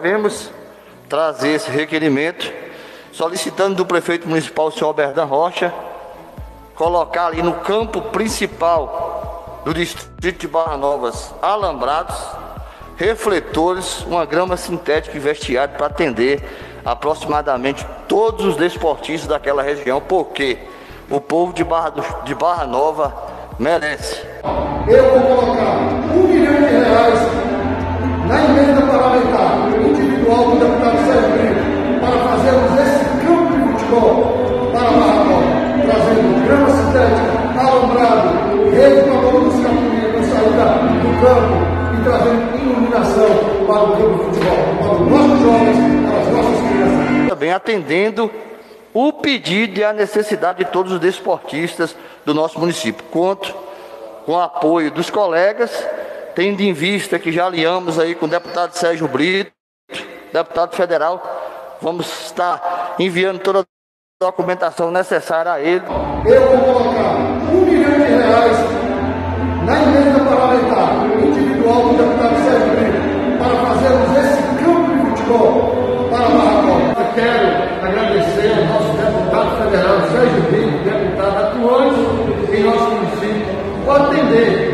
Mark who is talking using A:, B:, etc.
A: resolvemos trazer esse requerimento, solicitando do prefeito municipal, o senhor Alberdan Rocha, colocar ali no campo principal do distrito de Barra Novas alambrados, refletores, uma grama sintética e vestiário para atender aproximadamente todos os desportistas daquela região, porque o povo de Barra Nova merece.
B: Eu vou colocar R$1 milhão na emenda parlamentar individual do deputado Sérgio Brito para fazermos esse campo de futebol para Barra Nova, trazendo grama sintética, alambrado, rede para a luz na saída do campo e trazendo iluminação para o campo de futebol, para os nossos jovens, para as nossas crianças.
A: Também atendendo o pedido e a necessidade de todos os desportistas do nosso município. Conto com o apoio dos colegas, tendo em vista que já alinhamos aí com o deputado Sérgio Brito, deputado federal. Vamos estar enviando toda a documentação necessária a ele.
B: Eu vou colocar R$1 milhão na emenda parlamentar individual do deputado Sérgio Brito para fazermos esse campo de futebol para Barra Nova. Eu quero agradecer ao nosso deputado federal Sérgio Brito, deputado atuante em nosso município, por atender